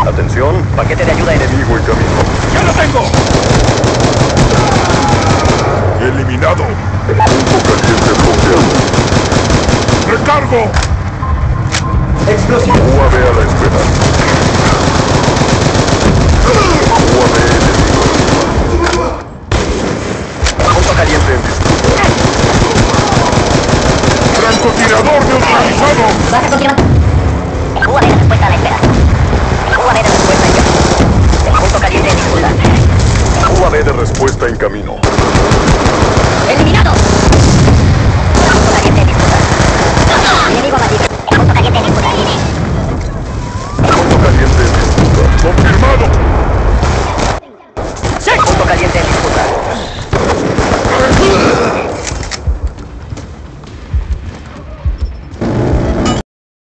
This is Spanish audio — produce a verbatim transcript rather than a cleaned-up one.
Atención, paquete de ayuda enemigo en camino. ¡Ya lo tengo! Eliminado. Punto caliente bloqueado. ¡Recargo! ¡Explosión! U A V a la espera. U A V enemigo. Punto caliente en disputa. ¡Francotirador neutralizado! Baja confirmación. U A V de respuesta a la espera. U A V de respuesta en camino. Punto caliente en disputa. U A V de respuesta en camino. ¡Eliminado!